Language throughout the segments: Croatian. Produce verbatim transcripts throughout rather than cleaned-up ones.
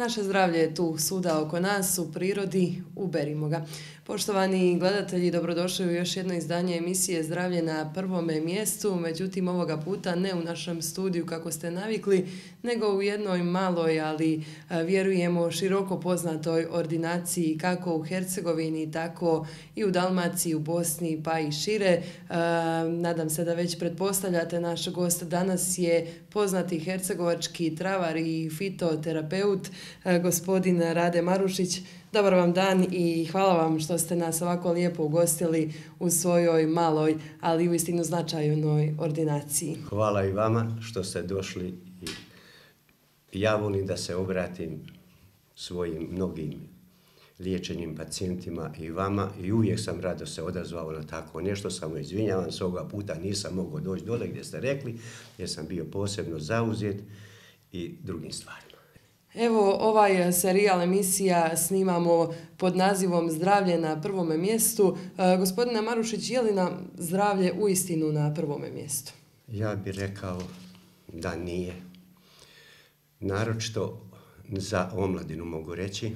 Naše zdravlje je tu, svuda oko nas, u prirodi, uberimo ga. Poštovani gledatelji, dobrodošli u još jedno izdanje emisije Zdravlje na prvome mjestu, međutim ovoga puta ne u našem studiju kako ste navikli, nego u jednoj maloj, ali vjerujemo široko poznatoj ordinaciji kako u Hercegovini, tako i u Dalmaciji, u Bosni, pa i šire. Nadam se da već pretpostavljate, naš gost danas je poznati hercegovački travar i fitoterapeut, gospodin Rade Marušić. Dobar vam dan i hvala vam što ste nas ovako lijepo ugostili u svojoj maloj, ali uistinu značajnoj ordinaciji. Hvala i vama što ste došli i ja volim da se obratim svojim mnogim liječenim pacijentima i vama i uvijek sam rado se odazvao na tako nešto. Samo izvinjavam se, ovoga puta nisam mogao doći dole gdje ste rekli jer sam bio posebno zauzet i drugim stvarima. Evo, ovaj serijal emisija snimamo pod nazivom Zdravlje na prvome mjestu. E, gospodine Marušić, je li nam zdravlje uistinu na prvome mjestu? Ja bih rekao da nije. Naročito za omladinu mogu reći.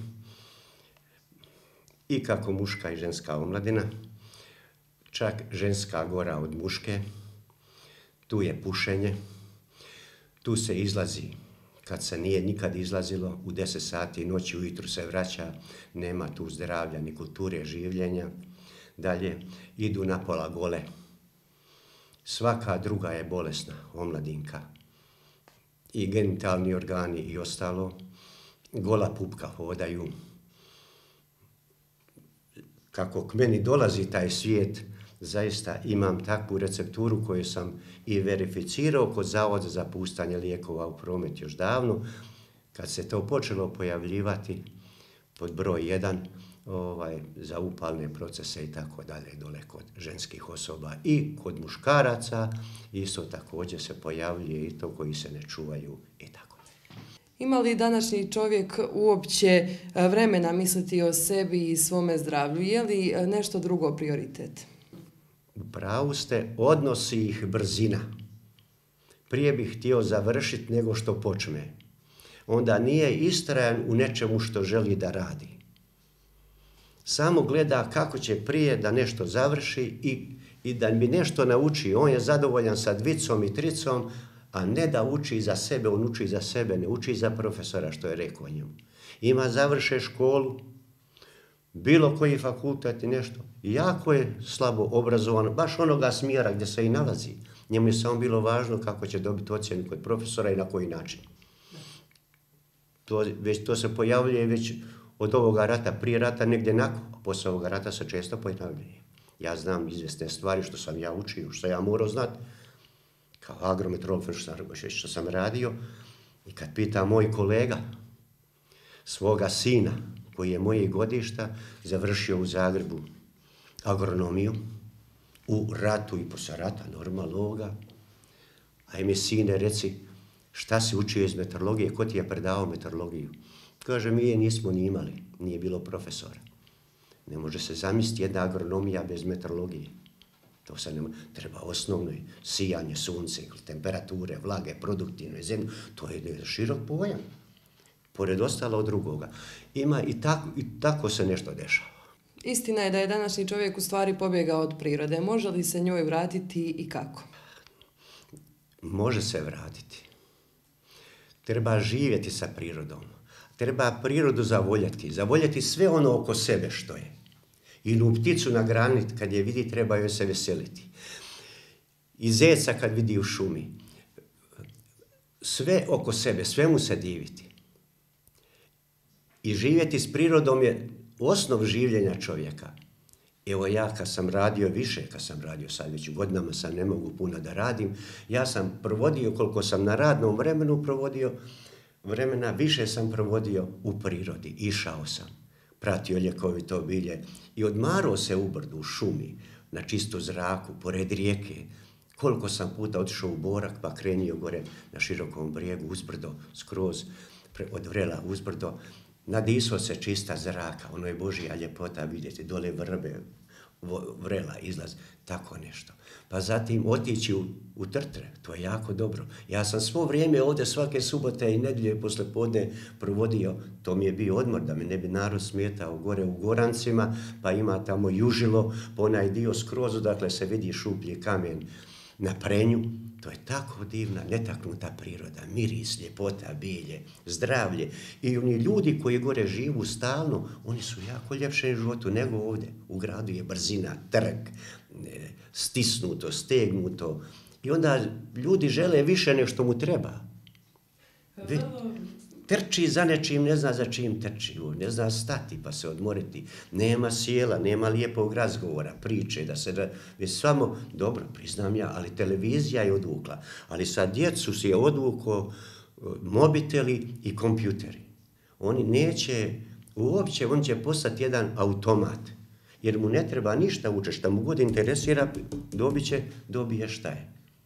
I kako muška i ženska omladina, čak ženska gora od muške. Tu je pušenje, tu se izlazi. Kad se nije nikad izlazilo, u deset sati noći ujutru se vraća, nema tu zdravlja ni kulture življenja. Dalje, idu napola gole. Svaka druga je bolesna, omladinka. I genitalni organi i ostalo. Gola pupka hodaju. Kako k meni dolazi taj svijet, zaista imam takvu recepturu koju sam i verificirao kod Zavoda za puštanje lijekova u promet još davno, kad se to počelo pojavljivati pod broj jedan ovaj, za upalne procese i tako dalje dole kod ženskih osoba i kod muškaraca, isto također se pojavljuje i to koji se ne čuvaju i tako. Ima li današnji čovjek uopće vremena misliti o sebi i svome zdravlju? Je li nešto drugo prioritet? U pravu ste, odnosi ih brzina. Prije bih htio završiti nego što počne. Onda nije istrajan u nečemu što želi da radi. Samo gleda kako će prije da nešto završi i, i da mi nešto nauči. On je zadovoljan sa dvicom i tricom, a ne da uči za sebe. On uči za sebe, ne uči za profesora, što je rekao njemu. Ima završe školu, bilo koji fakultet i nešto. Jako je slabo obrazovan, baš onoga smjera gdje se i nalazi. Njemu je samo bilo važno kako će dobiti ocjenu kod profesora i na koji način. To, već, to se pojavljuje već od ovoga rata, prije rata negdje nakon, a poslije ovoga rata se često pojavljuje. Ja znam izvjesne stvari što sam ja učio, što ja morao znati, kao agrometeorolog što, što sam radio. I kad pita moj kolega svoga sina, koji je moje godišta, završio u Zagrebu agronomiju, u ratu i posle rata, normalno ovoga. A mi sine, reci, šta si učio iz meteorologije, ko ti je predavao meteorologiju? Kaže, mi je nismo ni imali, nije bilo profesora. Ne može se zamisliti jedna agronomija bez meteorologije. To se nema, treba osnovno sijanje sunce, temperature, vlage, produktivne zemlje, to je širok pojam. Pored ostalo drugoga. Ima i tako, i tako se nešto dešava. Istina je da je današnji čovjek u stvari pobjegao od prirode. Može li se njoj vratiti i kako? Može se vratiti. Treba živjeti sa prirodom. Treba prirodu zavoljeti. Zavoljeti sve ono oko sebe što je. Ili pticu nagraniti, kad je vidi, treba joj se veseliti. I zeca kad vidi u šumi. Sve oko sebe, svemu se diviti. I živjeti s prirodom je osnov življenja čovjeka. Evo ja kad sam radio više, kad sam radio sad već godinama, sam ne mogu puno da radim, ja sam provodio, koliko sam na radnom vremenu provodio, vremena više sam provodio u prirodi. Išao sam, pratio ljekovito bilje i odmarao se u brdu, u šumi, na čistu zraku, pored rijeke. Koliko sam puta otišao u Borak pa krenio gore na širokom brijegu uzbrdo, skroz od Vrela uzbrdo, Nadisao se čista zraka, ono je Božja ljepota vidjeti, dole vrbe, vrela izlaz, tako nešto. Pa zatim otići u, u Trtre, to je jako dobro. Ja sam svo vrijeme ovdje svake subote i nedjelje posle podne provodio, to mi je bio odmor da me ne bi narod smetao gore u Gorancima, pa ima tamo Južilo, pa onaj dio skroz, dakle se vidi šuplji kamen na Prenju. To je tako divna, netaknuta priroda, miris, ljepota, bilje, zdravlje. I oni ljudi koji gore živu stalno, oni su jako ljepše u životu nego ovdje. U gradu je brzina, trk, stisnuto, stegnuto. I onda ljudi žele više nego što mu treba. Trči za nečim, ne zna za čim trči, ne zna stati pa se odmoriti. Nema sjela, nema lijepog razgovora, priče, da se već samo, dobro, priznam ja, ali televizija je odvukla. Ali sa djecu si je odvuko mobiteli i kompjuteri. Oni neće, uopće, on će postati jedan automat. Jer mu ne treba ništa učiti, šta mu god interesira, dobit će, dobije šta je.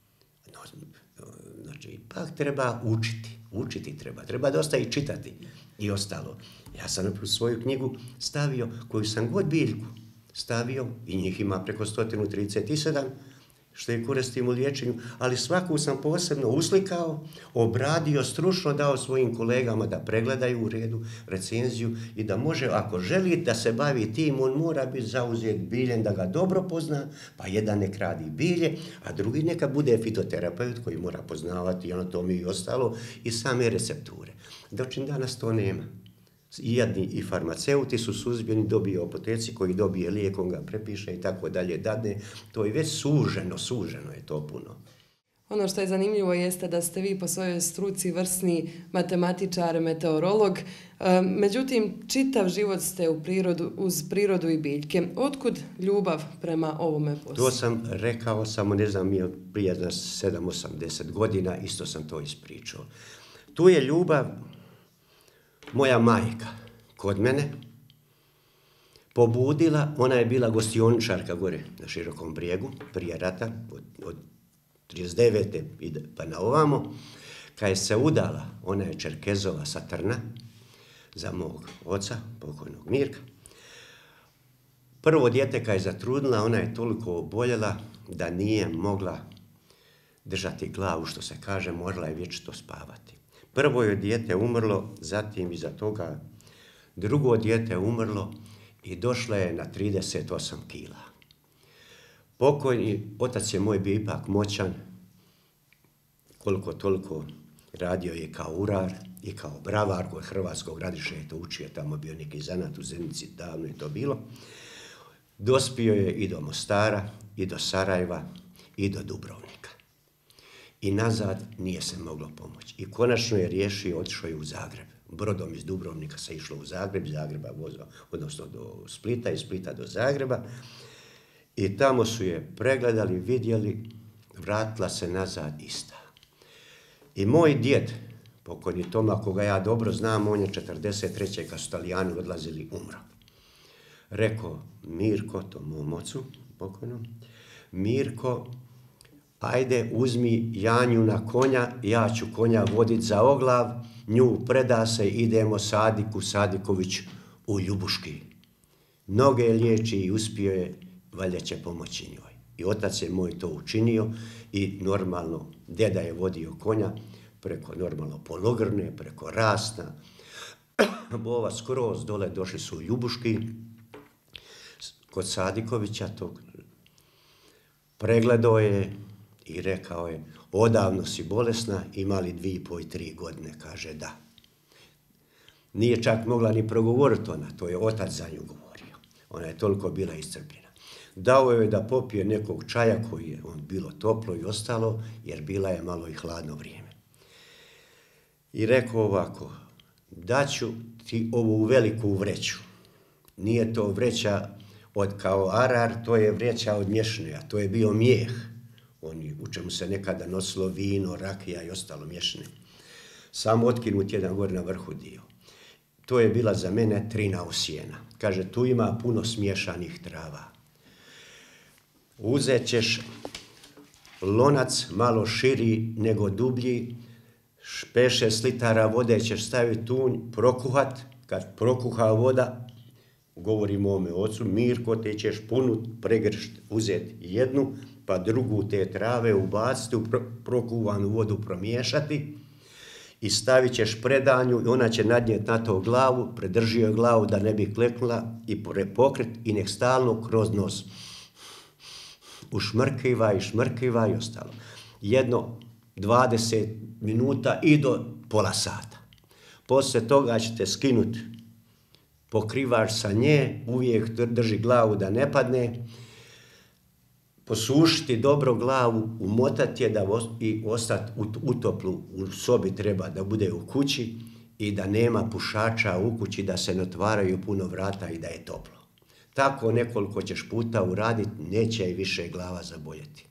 Znači, ipak treba učiti. Učiti treba, treba dosta i čitati i ostalo. Ja sam u svoju knjigu stavio, koju sam god biljku stavio, i njih ima preko sto trideset sedam, što je koristim u liječenju, ali svaku sam posebno uslikao, obradio, stručno dao svojim kolegama da pregledaju u redu recenziju i da može, ako želi da se bavi tim, on mora biti zauzet biljem da ga dobro pozna, pa jedan nek radi bilje, a drugi neka bude fitoterapeut koji mora poznavati anatomiju i ostalo i same recepture. Dočin danas to nema. I jedni i farmaceuti su suzbjeni, dobije u apoteci, koji dobije lijek, on ga prepiše i tako dalje dadne. To je već suženo, suženo je to puno. Ono što je zanimljivo jeste da ste vi po svojoj struci vrsni matematičar, meteorolog. Međutim, čitav život ste u prirodu, uz prirodu i biljke. Otkud ljubav prema ovome poslu? To sam rekao, samo ne znam, je prije sedam osam deset godina, isto sam to ispričao. Tu je ljubav. Moja majka kod mene pobudila, ona je bila gostioničarka gore na Širokom brijegu, prije rata, od, od trideset devete pa na ovamo. Kad je se udala, ona je Čerkezova sa Trna, za mog oca, pokojnog Mirka. Prvo dijete kad je zatrudnila, ona je toliko oboljela da nije mogla držati glavu, što se kaže, morala je vječito spavati. Prvo je dijete umrlo, zatim iza toga drugo dijete umrlo i došla je na trideset osam kila. Pokojni otac je moj bio ipak moćan, koliko toliko radio je kao urar i kao bravar kod Hrvatskog Radiša je to učio, tamo bio neki zanat u Zenici, davno je to bilo. Dospio je i do Mostara, i do Sarajeva, i do Dubrovnika. I nazad nije se moglo pomoći. I konačno je riješio, otišao je u Zagreb. Brodom iz Dubrovnika se išlo u Zagreb, Zagreba vozao, odnosno do Splita, iz Splita do Zagreba. I tamo su je pregledali, vidjeli, vratila se nazad ista. I moj djed, pokojni Toma, koga ja dobro znam, on je četrdeset treće kad su Talijani odlazili, umro. Rekao, Mirko, to mom ocu, pokojnom, Mirko, ajde, uzmi Janju na konja, ja ću konja vodit za oglav, nju preda se, idemo Sadiku Sadiković u Ljubuški. Noge liječi i uspio je, valjda će pomoći njoj. I otac je moj to učinio i normalno, deda je vodio konja preko normalno Pologrne, preko Rasna, Bova skroz dole, došli su u Ljubuški, kod Sadikovića tog pregledao je i rekao je, odavno si bolesna, imali dvije i po i tri godine, kaže da. Nije čak mogla ni progovoriti ona, to je otac za nju govorio. Ona je toliko bila iscrpljena. Dao je da popije nekog čaja koji je on bilo toplo i ostalo, jer bila je malo i hladno vrijeme. I rekao ovako, daću ti ovu veliku vreću. Nije to vreća od kao arar, to je vreća od mješne, a to je bio mijeh. Oni, u čemu se nekada nosilo vino, rakija i ostalo mješne. Samo otkinut jedan gore na vrhu dio. To je bila za mene trina osijena. Kaže, tu ima puno smiješanih trava. Uzet ćeš lonac malo širi nego dublji, pet šest litara vode ćeš staviti tunj, prokuhat kad prokuha voda, govorim o ovome ocu, Mirko, te ćeš punut, pregršt, uzeti jednu, pa drugu te trave ubaciti, u prokuvanu vodu promiješati i stavit ćeš predanju i ona će nadnijeti na to glavu, predrži joj glavu da ne bi kleknula i pokret i nek stalno kroz nos ušmrkiva i šmrkiva i ostalo. Jedno dvadeset minuta i do pola sata. Poslije toga ćete skinuti pokrivač sa nje, uvijek drži glavu da ne padne, posušiti dobro glavu, umotati je da i ostati u toplu, u sobi treba da bude u kući i da nema pušača u kući, da se ne otvaraju puno vrata i da je toplo. Tako nekoliko ćeš puta uraditi, neće i više glava zaboljeti.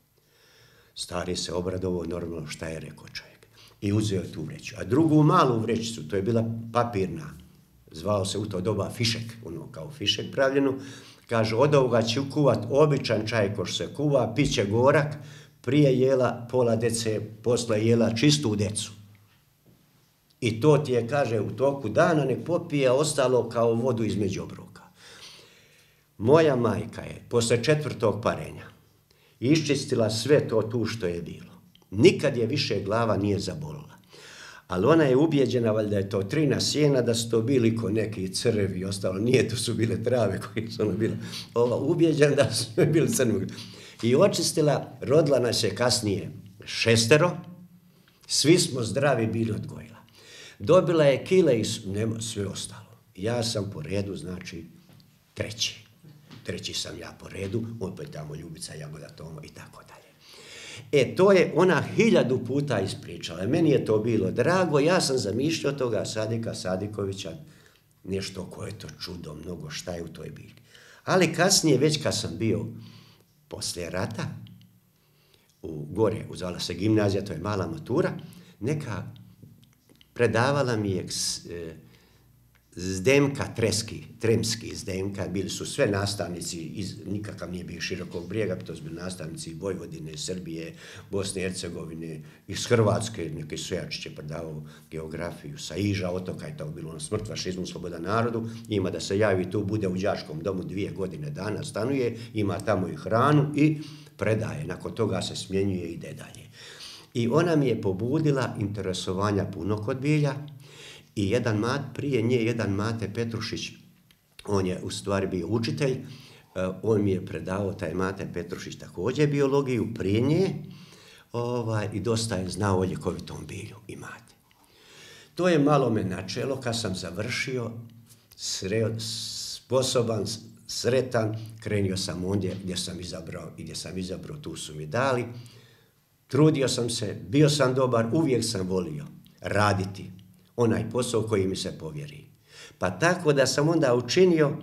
Stari se obradovao, normalno šta je rekao čovjek. I uzeo tu vreću. A drugu malu vrećicu, to je bila papirna, zvao se u to doba fišek, ono kao fišek pravljeno, kaže, od ovoga će kuvat običan čaj ko se kuva, piće gorak, prije jela pola dece, posle jela čistu decu. I to ti je, kaže, u toku dana nek popije, ostalo kao vodu između obroka. Moja majka je, posle četvrtog parenja, iščistila sve to tu što je bilo. Nikad je više glava nije zabolila. Ali ona je ubijeđena, valjda je to trina sjena, da su to bili ko neki crvi i ostalo. Nije, to su bile trave koje su ono bile. Ova ubijeđena da su bili crni. I očistila, rodila nas je kasnije šestero, svi smo zdravi bili odgojila. Dobila je kile i nema sve ostalo. Ja sam po redu, znači, treći. Treći sam ja po redu, opet tamo Ljubica, Jagoda, Tomo i tako dalje. E, to je ona hiljadu puta ispričala. Meni je to bilo drago, ja sam zamišljao toga Sadika Sadikovića, nešto koje je to čudo, mnogo šta je u toj biljki. Ali kasnije, već kad sam bio poslije rata, u gore, zvala se gimnazija, to je mala matura, neka predavala mi je e, Zdemka Treski, Tremski Zdemka, bili su sve nastavnici, iz, nikakav nije bio Širokog Brijega, to su bili nastavnici Vojvodine, Srbije, Bosne i Hercegovine, iz Hrvatske, neki Svejačić je predavao geografiju, sa Iža, otoka je to bilo ono smrt fašizmu, sloboda narodu, ima da se javi tu, bude u đačkom domu dvije godine dana, stanuje, ima tamo i hranu i predaje, nakon toga se smjenjuje i ide dalje. I ona mi je pobudila interesovanja puno kod bilja. I jedan mat, prije nje jedan Mate Petrušić, on je u stvari bio učitelj, on mi je predao, taj Mate Petrušić, također biologiju prije nje, ovaj, i dosta je znao o ljekovitom bilju i mate. To je malo me načelo, kad sam završio, sre, sposoban, sretan, krenio sam ondje gdje sam izabrao i gdje sam izabrao, tu su mi dali. Trudio sam se, bio sam dobar, uvijek sam volio raditi onaj posao koji mi se povjeri. Pa tako da sam onda učinio,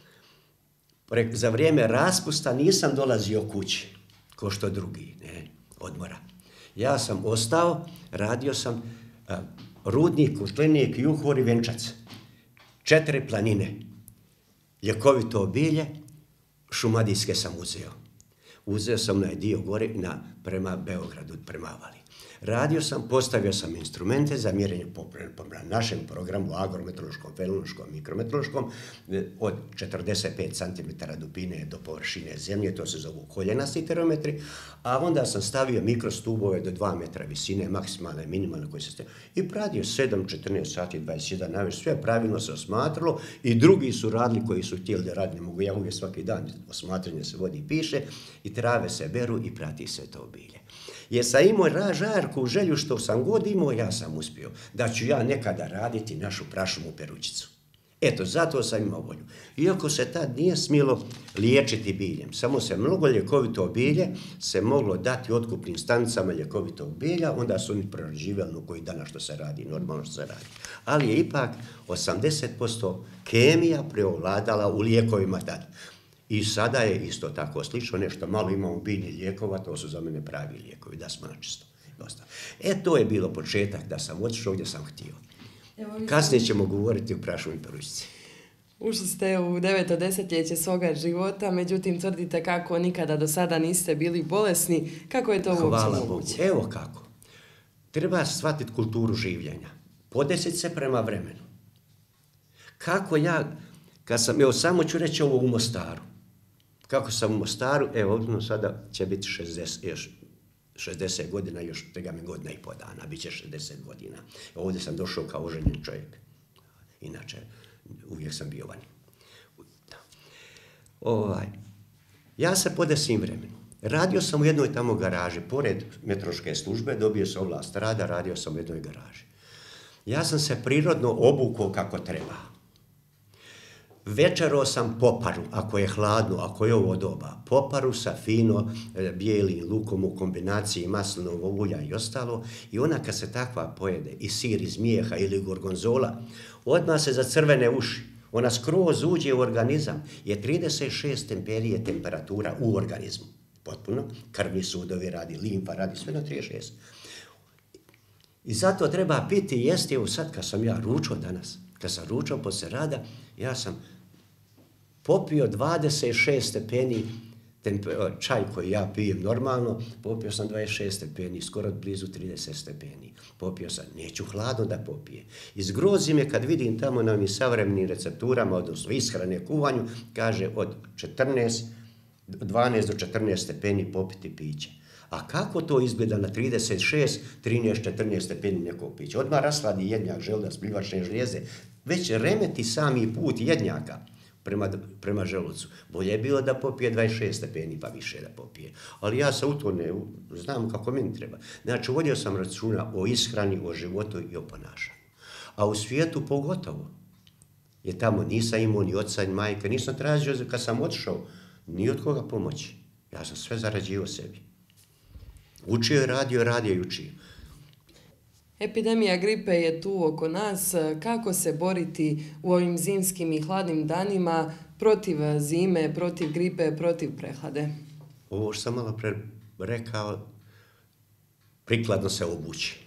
za vrijeme raspusta nisam dolazio kući, ko što drugi, ne, odmora. Ja sam ostao, radio sam a, rudnik, Kutlenik, Juhor i Venčac. Četiri planine, ljekovito bilje, šumadijske sam uzeo. Uzeo sam onaj dio gore na, prema Beogradu, prema Avali. Radio sam, postavio sam instrumente za mjerenje po, po našem programu agrometeorološkom, fenološkom, mikrometeorološkom od četrdeset pet centimetara dubine do površine zemlje, to se zovu koljenasti termometri, a onda sam stavio mikrostubove do dva metra visine, maksimalne, minimalne koje se stavio i pradio sedam, četrnaest sati, dvadeset jedan naveć, sve pravilno se osmatralo i drugi su radili koji su htjeli da radi, ne mogu ja uvijek svaki dan, osmatranje se vodi i piše i trave se beru i prati se to bilje. Jer sam imao žarku želju što sam god imao, ja sam uspio. Da ću ja nekada raditi našu prašumu peručicu. Eto, zato sam imao volju. Iako se tad nije smjelo liječiti biljem, samo se mnogo ljekovito bilje se moglo dati otkupnim stanicama ljekovitog bilja, onda su oni prerađivali no koji danas što se radi, normalno što se radi. Ali je ipak osamdeset posto kemija preovladala u lijekovima tada. I sada je isto tako slično, nešto malo imamo biljnih lijekova, to su za mene pravi lijekovi, da smo načisto. E, to je bilo početak da sam otišao gdje sam htio. Kasnije ćemo govoriti o prašumi peručici. Ušli ste u deveto desetljeće svoga života, međutim tvrdite kako nikada do sada niste bili bolesni. Kako je to uopće moguće? Hvala Bogu. Evo kako. Treba shvatiti kulturu življenja. Podesiti se prema vremenu. Kako ja, kad sam, evo samo ću reći ovo u Mostaru. Kako sam u Mostaru, evo ovdje sada će biti šezdeset, još šezdeset godina, još tega mi godina i po dana, bit će šezdeset godina. Ovdje sam došao kao oženjen čovjek. Inače, uvijek sam bio vani. Ovaj, ja se podesim vremenu. Radio sam u jednoj tamo garaži, pored metroške službe, dobio sam ovlast rada, radio sam u jednoj garaži. Ja sam se prirodno obukao kako treba. Večerao sam poparu, ako je hladno, ako je ovo doba. Poparu sa fino bijelim lukom u kombinaciji maslinovog ulja i ostalo. I ona kad se takva pojede, i sir iz mijeha ili gorgonzola, odmah se za crvene uši. Ona skroz uđe u organizam, je trideset šest stepeni je temperatura u organizmu. Potpuno, krvni sudovi radi, limfa radi, sve na trideset šest. I zato treba piti i jesti. Evo sad kad sam ja ručao danas, kad sam ručao poslije rada, ja sam popio dvadeset šest stepeni čaj koji ja pijem normalno, popio sam dvadeset šest stepeni, skoro blizu trideset stepeni. Popio sam, neću hladno da popije. Izgrozi me kad vidim tamo na ovim savremenim recepturama, odnosno ishrane, kuvanju, kaže od četrnaest, dvanaest do četrnaest stepeni popiti piće. A kako to izgleda na trideset šest, trinaest, četrnaest stepeni nekog pića? Odmah rasladi jednjak, želudac, plivačne žlijeze. Već remeti sami put jednjaka prema, prema želucu. Bolje je bilo da popije dvadeset šest stepeni pa više da popije. Ali ja se u to ne znam kako meni treba. Znači, vodio sam računa o ishrani, o životu i o ponašanju. A u svijetu pogotovo. Jer tamo nisam imao ni oca ni majke, nisam tražio kad sam otišao ni od koga pomoći. Ja sam sve zarađivao sebi. Učio je, radio, radio i učio. Epidemija gripe je tu oko nas. Kako se boriti u ovim zimskim i hladnim danima protiv zime, protiv gripe, protiv prehlade? Ovo što sam malo pre rekao, prikladno se obući.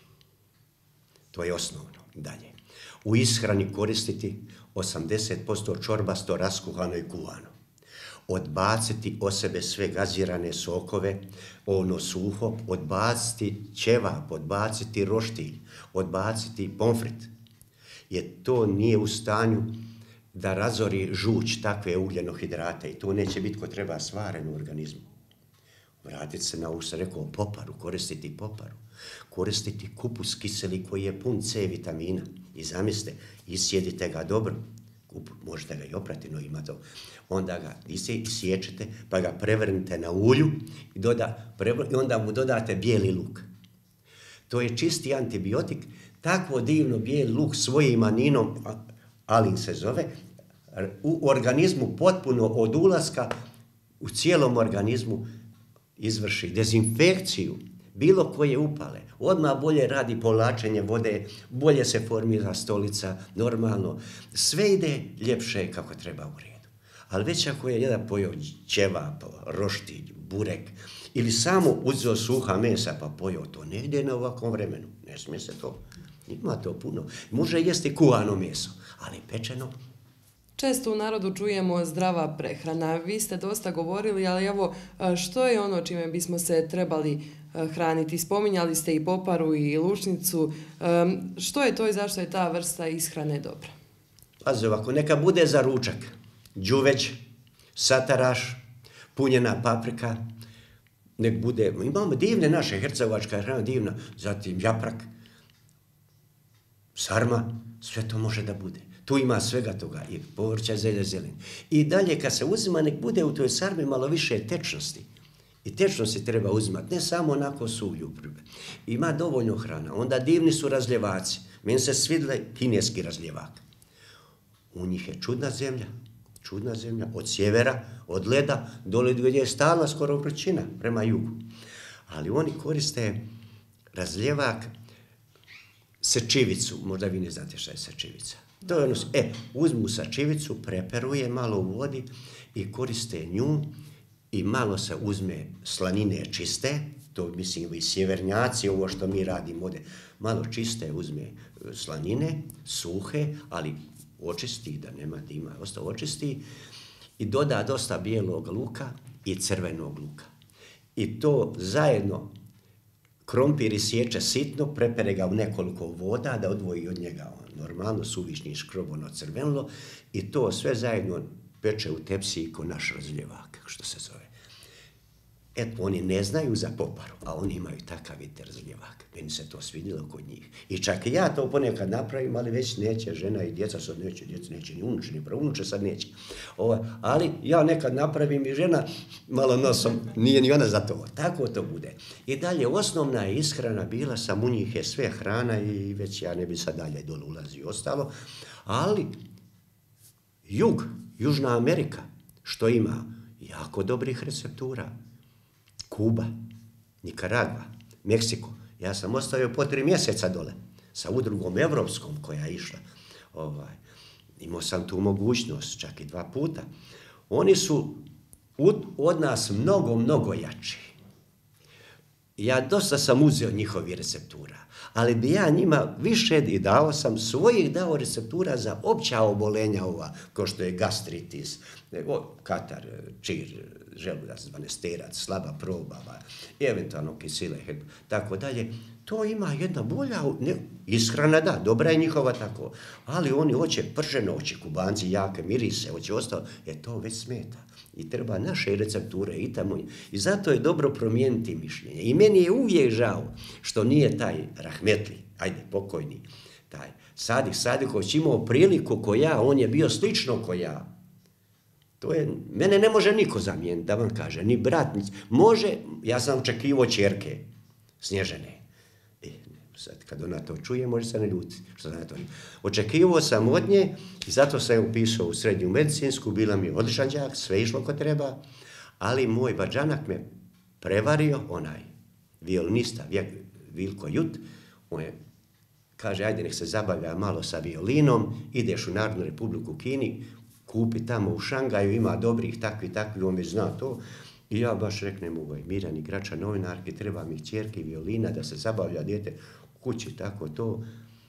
To je osnovno. Dalje. U ishrani koristiti osamdeset posto čorbasto, raskuhano i kuvano. Odbaciti od sebe sve gazirane sokove, ono suho, odbaciti ćevap, odbaciti roštilj, odbaciti pomfrit. Jer to nije u stanju da razori žuč takve ugljenohidrate i to neće biti ko treba svaren u organizmu. Vratiti se na ovo se rekao poparu, koristiti poparu, koristiti kupus kiseli koji je pun C vitamina i zamislite, isjedite ga dobro. Možete ga i oprati, no ima to. Onda ga isječete, pa ga prevrnite na ulju i, doda, i onda mu dodate bijeli luk. To je čisti antibiotik. Takvo divno bijeli luk svojim aninom, alin se zove, u organizmu potpuno od ulaska u cijelom organizmu izvrši dezinfekciju bilo koje upale. Odmah bolje radi povlačenje vode, bolje se formira stolica, normalno. Sve ide ljepše kako treba u redu. Ali već ako je jedan pojeo ćevap, roštilj, burek, ili samo uzeo suha mesa pa pojeo, to ne ide na ovakvom vremenu. Ne smije se to. Ima to puno. Može jesti kuvano meso, ali pečeno. Često u narodu čujemo zdrava prehrana. Vi ste dosta govorili, ali evo, što je ono čime bismo se trebali hraniti? Spominjali ste i poparu i lušnicu. Što je to i zašto je ta vrsta ishrane dobra? Pazi ovako, neka bude za ručak. Đuveć, sataraš, punjena paprika, nek bude, imamo divne naše, hercegovačka hrana divna, zatim japrak, sarma, sve to može da bude. Tu ima svega toga, i povrća, zelje, zelene. I dalje, kad se uzima, nek bude u toj sarmi malo više tečnosti. I tečnosti treba uzimati, ne samo onako sulju. Ima dovoljno hrana. Onda divni su razljevaci. Meni se svidle kineski razljevak. U njih je čudna zemlja. Čudna zemlja. Od sjevera, od leda, dole gdje je stalna skoro vrućina prema jugu. Ali oni koriste razljevak sečivicu. Možda vi ne znate šta je sečivica. To je ono, e, uzmu sačivicu, preperuje malo u vodi i koriste nju i malo se uzme slanine čiste, to mislim i sjevernjaci, ovo što mi radimo ovdje, malo čiste uzme slanine, suhe, ali očisti, da nema dima, ostao očisti i doda dosta bijelog luka i crvenog luka. I to zajedno krompir isječe sitno, prepere ga u nekoliko voda da odvoji od njega normalno suvišni škrob, ono crvenilo, i to sve zajedno peče u tepsiji ko naš razljevak, što se zove. Eto, oni ne znaju za poparu, a oni imaju takav vid razljevak. Meni se to svidjelo kod njih. I čak i ja to ponekad napravim, ali već neće žena i djeca, sad neće, djeca neće, ni unuče, ni praunuče, sad neće. Ovo, ali ja nekad napravim i žena malo nosom, nije ni ona za to. Tako to bude. I dalje, osnovna je ishrana bila, sam u njih je sve hrana i već ja ne bi sad dalje dole ulazio ostalo. Ali, jug, Južna Amerika, što ima jako dobrih receptura. Kuba, Nikaragva, Meksiko. Ja sam ostavio po tri mjeseca dole sa udrugom evropskom koja je išla. Ovaj, imao sam tu mogućnost, čak i dva puta. Oni su od nas mnogo, mnogo jači. Ja dosta sam uzeo njihovi receptura, ali bi ja njima više i dao sam svojih dao receptura za opća obolenja ova, kao što je gastritis, katar, čir, želudac, dvanesterac, slaba probava, eventualno kisile, tako dalje. To ima jedna bolja, ne, ishrana da, dobra je njihova tako, ali oni hoće prženo, hoće Kubanci jake mirise, hoće ostalo, jer to već smeta. I treba naše recepture i tamo. I zato je dobro promijeniti mišljenje. I meni je uvijek žao što nije taj rahmetli, ajde, pokojni, taj Sadik Sadiković imao priliku ko ja, on je bio slično ko ja. To je, mene ne može niko zamijeniti, da vam kaže, ni brat, ni, može, ja sam očekivao ćerke, Snježene. E, sad, kad ona to čuje, može se ne ljuti. Što sam to... Očekivao sam od nje i zato sam upisao u srednju medicinsku, bila mi odličan đak, sve išlo ko treba, ali moj bađanak me prevario, onaj violinista, Vilko Jut, on je, kaže, ajde nek se zabavlja malo sa violinom, ideš u Narodnu Republiku Kini, kupi tamo u Šangaju, ima dobrih takvi, takvi, on već zna to. I ja baš reknem, ovoj Mirjani igrača novinarki, treba mi ćerki violina da se zabavlja dijete u kući, tako to.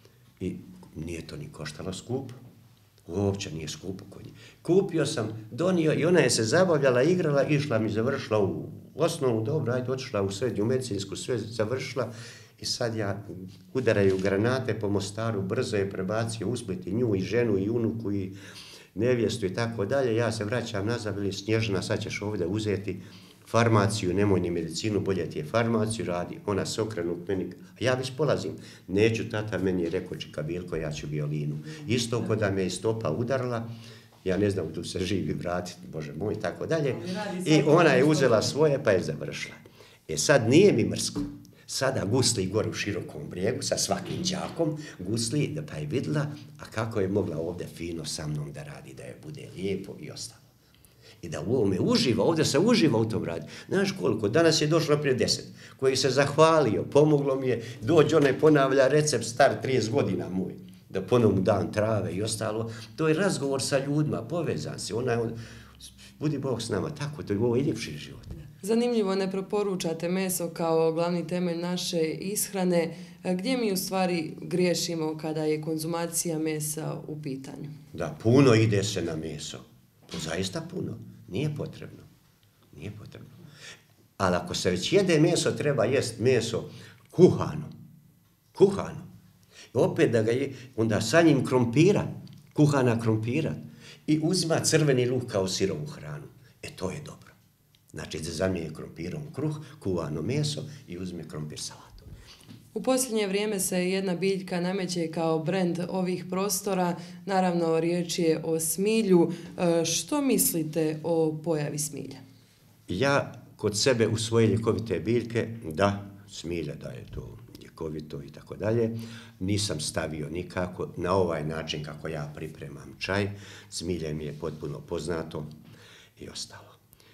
I nije to ni koštalo skupo. Uopće nije skupo kod nje. Kupio sam, donio i ona je se zabavljala, igrala, išla mi, završila u osnovu, dobro, ajde, otišla u srednju medicinsku, sve završila. I sad ja udaraju granate po Mostaru, brzo je prebacio u Split i nju, i ženu, i unuku, i nevjestu i tako dalje. Ja se vraćam nazad, ili Snježna, sad ćeš ovdje uzeti farmaciju, nemoj ni medicinu, bolje ti je farmaciju, radi. Ona se okrenu k meni, a ja već polazim. Neću, tata, meni je rekao, čeka Vilko, ja ću violinu. Isto kod da me je stopa udarila, ja ne znam, tu se živi vratiti, Bože moj, i tako dalje. I ona je uzela svoje, pa je završila. E sad nije mi mrsko. Sada gusli gore u Širokom Brijegu sa svakim đakom, gusli, da pa je vidjela, a kako je mogla ovdje fino sa mnom da radi, da je bude lijepo i ostalo. I da u ovome uživa, ovdje se uživa u tom radi. Znaš koliko, danas je došlo prije deset, koji se zahvalio, pomoglo mi je, dođe onaj ponavlja recept star trideset godina moj, da ponovno dan trave i ostalo. To je razgovor sa ljudima, povezan se, ona je, on, budi Bog s nama, tako, to je ovo i ljepši život. Zanimljivo, ne preporučate meso kao glavni temelj naše ishrane. Gdje mi u stvari griješimo kada je konzumacija mesa u pitanju? Da, puno ide se na meso. To zaista puno. Nije potrebno. Nije potrebno. Ali ako se već jede meso, treba jest meso kuhano. Kuhano. I opet da ga je, onda sa njim krompira, kuhana krompira. I uzima crveni luk kao sirovu hranu. E, to je dobro. Znači, da zamije krompirom kruh, kuvano meso i uzme krompir salatu. U posljednje vrijeme se jedna biljka nameće kao brend ovih prostora. Naravno, riječ je o smilju. Što mislite o pojavi smilja? Ja kod sebe u svoje ljekovite biljke, da, smilja da je to ljekovito i tako dalje, nisam stavio nikako na ovaj način kako ja pripremam čaj. Smilje mi je potpuno poznato i ostalo.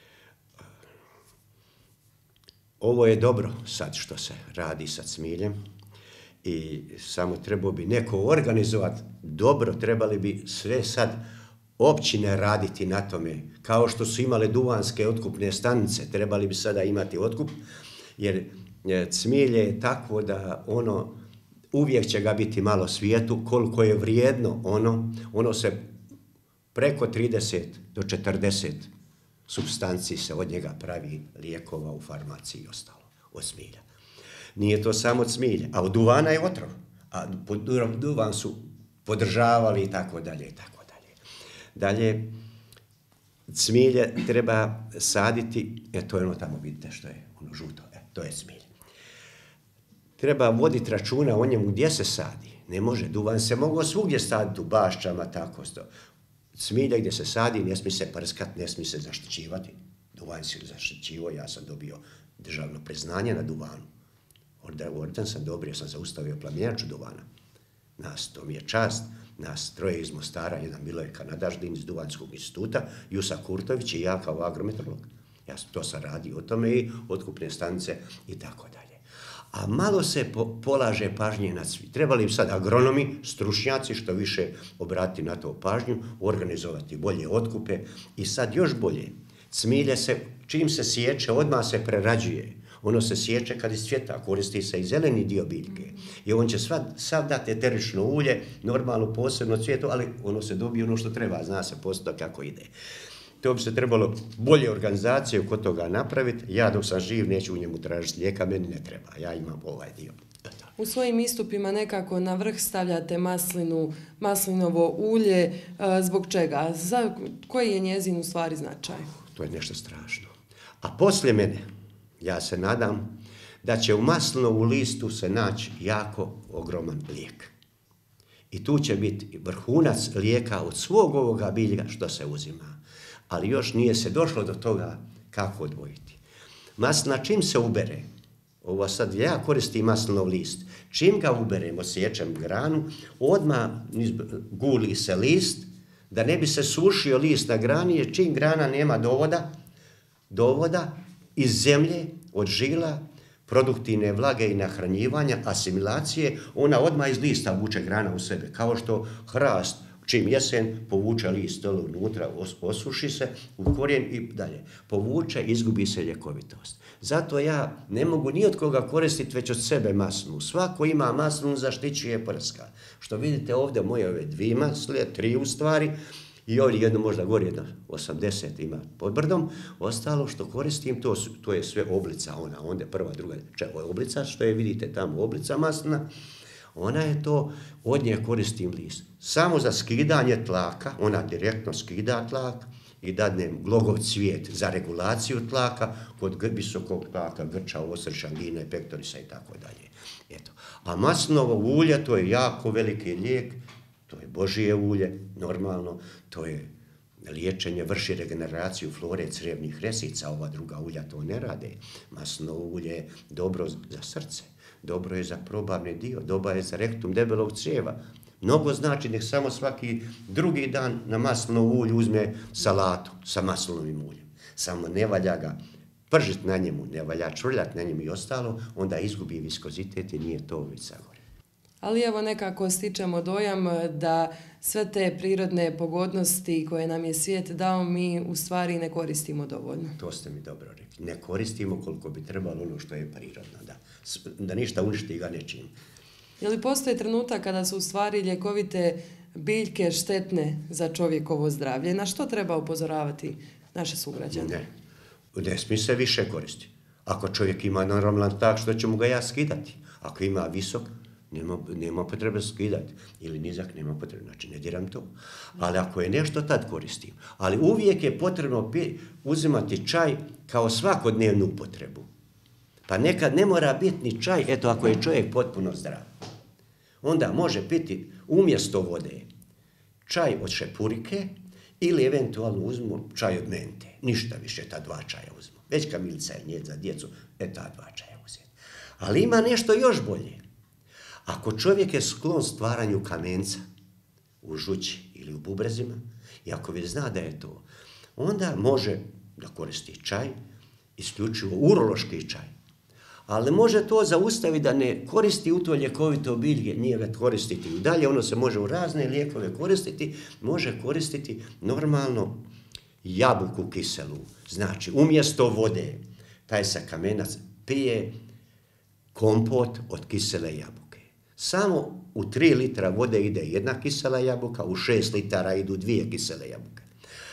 Ovo je dobro sad što se radi sa cmiljem i samo trebao bi neko organizovati dobro, trebali bi sve sad općine raditi na tome, kao što su imale duvanske otkupne stanice, trebali bi sada imati otkup, jer cmilje je takvo da ono, uvijek će ga biti malo svijetu, koliko je vrijedno ono, ono se preko trideset do četrdeset supstanciji se od njega pravi lijekova u farmaciji i ostalo, od smilja. Nije to samo cmilje, a od duvana je otrov. A duvan su podržavali i tako dalje i tako dalje. Dalje, cmilje treba saditi, e to je ono tamo vidite što je, ono žuto, e, to je cmilje. Treba voditi računa o njemu gdje se sadi. Ne može, duvan se mogao svugdje saditi u bašćama, tako sto. Cmilje gdje se sadi ne smije se prskati, ne smije se zaštićivati. Duvan se zaštićivao, ja sam dobio državno priznanje na duvanu. Orden sam dobio, sam zaustavio plamjenjaču duvana. Nas, to mi je čast, nas troje iz Mostara, jedan Miloje Kanadaždin iz Duvanskog instituta, Jusa Kurtović i ja kao agrometeorolog. Ja to sam radio o tome i otkupne stanice i tako dalje. A malo se po, polaže pažnje na svi. Trebali bi sad agronomi, stručnjaci, što više obratiti na to pažnju, organizovati bolje otkupe i sad još bolje. Cmilje se, čim se sječe, odmah se prerađuje. Ono se sječe kad iz cvjeta, koristi se i zeleni dio biljke. I on će sva, sav dati eterično ulje, normalno posebno cvijetu, ali ono se dobije ono što treba, zna se posto kako ide. To bi se trebalo bolje organizacije kod toga napraviti. Ja dok sam živ neću u njemu tražiti lijeka, meni ne treba, ja imam ovaj dio. U svojim istupima nekako na vrh stavljate maslinu, maslinovo ulje. Zbog čega? Za, koji je njezin u stvari značaj? To je nešto strašno. A poslije mene, ja se nadam da će u maslinovu listu se naći jako ogroman lijek. I tu će biti vrhunac lijeka od svog ovoga bilja što se uzima. Ali još nije se došlo do toga kako odvojiti. Maslina čim se ubere, ovo sad ja koristim maslinov list, čim ga uberemo, sjećem granu, odmah guli se list, da ne bi se sušio list na grani, jer čim grana nema dovoda, dovoda iz zemlje, od žila, produktivne vlage i nahranjivanja, asimilacije, ona odmah iz lista vuče grana u sebe, kao što hrast, čim jesen povuče list dole unutra, osuši se u korijen i dalje. Povuče, izgubi se ljekovitost. Zato ja ne mogu ni od koga koristiti već od sebe maslinu. Svako ima maslinu, zaštićuje prska. Što vidite ovdje moje ove dvije masle, tri u stvari, i ovdje jedno možda gori, jedno osamdeset ima pod brdom. Ostalo što koristim, to, su, to je sve oblica, ona, onda prva, druga, čekaj, oblica, što je vidite tamo, oblica maslina. Ona je to, od nje koristim list. Samo za skidanje tlaka, ona direktno skida tlak i dadne glogov cvijet za regulaciju tlaka kod visokog tlaka, grča, osrća, angine, pektorisa i tako dalje. Eto. A maslinovo ulje, to je jako veliki lijek, to je Božije ulje, normalno, to je liječenje, vrši regeneraciju flore crijevnih resica, ova druga ulja to ne rade. Maslinovo ulje je dobro za srce. Dobro je za probavni dio, dobro je za rektum debelog crijeva. Mnogo znači nek samo svaki drugi dan na maslinovo ulje uzme salatu sa maslinovim uljem. Samo ne valja ga pržiti na njemu, ne valja čvrljati na njemu i ostalo, onda izgubi viskozitet i nije to već sagore. Ali evo nekako stičemo dojam da sve te prirodne pogodnosti koje nam je svijet dao mi u stvari ne koristimo dovoljno. To ste mi dobro rekli. Ne koristimo koliko bi trebalo ono što je prirodno. Da, da ništa uništi ga nečim. Je li postoji trenutak kada su u stvari ljekovite biljke štetne za čovjekovo zdravlje? Na što treba upozoravati naše sugrađane? Ne, ne smije se više koristiti. Ako čovjek ima normalan tak, što ćemo ga ja skidati? Ako ima visok, Nema, nema potrebe skidati. Ili nizak, nema potrebe. Znači, ne diram to. Ali ako je nešto, tad koristim. Ali uvijek je potrebno uzimati čaj kao svakodnevnu upotrebu. Pa nekad ne mora biti ni čaj, eto, ako je čovjek potpuno zdrav. Onda može piti umjesto vode čaj od šepurike ili eventualno uzmu čaj od mente. Ništa više, ta dva čaja uzmu. Već kamilica je njet za djecu, e ta dva čaja uzeti. Ali ima nešto još bolje. Ako čovjek je sklon stvaranju kamenca u žući ili u bubrezima, i ako već zna da je to, onda može da koristi čaj, isključivo urološki čaj. Ali može to zaustaviti da ne koristi u to ljekovito bilje, nije ga koristiti i dalje, ono se može u razne lijekove koristiti, može koristiti normalno jabuku kiselu. Znači, umjesto vode, taj se kamenac pije kompot od kisele jabuke. Samo u tri litra vode ide jedna kisela jabuka, u šest litara idu dvije kisele jabuke.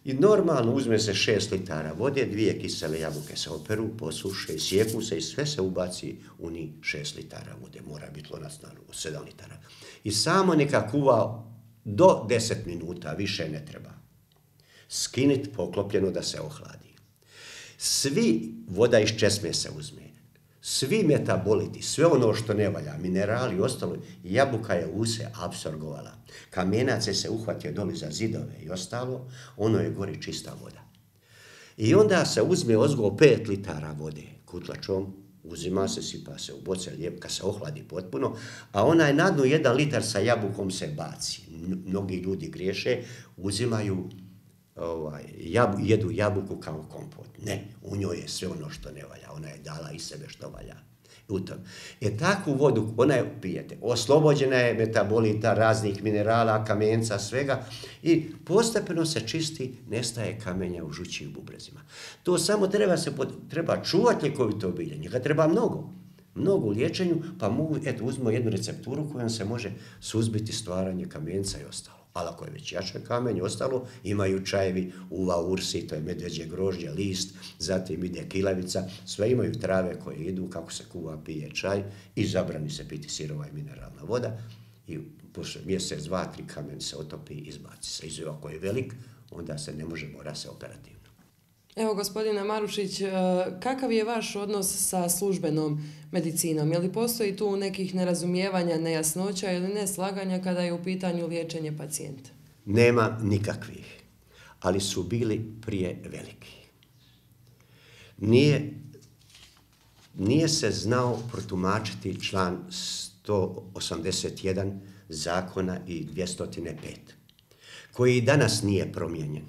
I normalno uzme se šest litara vode, dvije kisele jabuke se operu, posuše, sjeku se i sve se ubaci u ni šest litara vode. Mora biti lonac na sedam litara. I samo neka kuva do deset minuta, više ne treba. Skinit poklopljeno da se ohladi. Svi, voda iz česme se uzme, svi metaboliti, sve ono što ne valja, minerali i ostalo, jabuka je u se apsorbovala. Kamenac je se uhvatio doli za zidove i ostalo, ono je gori čista voda. I onda se uzme ozgo pet litara vode kutlačom, uzima se, sipa se u boce, lijepka se ohladi potpuno, a onaj na dnu jedan litar sa jabukom se baci. Mnogi ljudi griješe, uzimaju, ovaj, jab, jedu jabuku kao kompot. Ne, u njoj je sve ono što ne valja, ona je dala iz sebe što valja. U tom. E takvu vodu, ona je, pijete, oslobođena je metabolita, raznih minerala, kamenca, svega i postepeno se čisti, nestaje kamenja u žući i bubrezima. To samo treba se, treba čuvati ljekovito bilje, njega treba mnogo, mnogo u liječenju, pa mogu, eto, uzmemo jednu recepturu kojom se može suzbiti stvaranje kamenca i ostalo. Ali ako je već jače kamen i ostalo, imaju čajevi, uva, ursi, to je medveđe grožđe, list, zatim ide kilavica, sve imaju trave koje idu, kako se kuva, pije čaj i zabrani se piti sirova i mineralna voda i posle mjesec, dva, tri kamen se otopi i izbaci se. I ako je velik, onda se ne može, mora se operativno. Evo, gospodine Marušić, kakav je vaš odnos sa službenom medicinom? Je li postoji tu nekih nerazumijevanja, nejasnoća ili neslaganja kada je u pitanju liječenje pacijenta? Nema nikakvih, ali su bili prije veliki. Nije, nije se znao protumačiti član sto osamdeset jedan zakona i dvjesto pet, koji i danas nije promijenjen.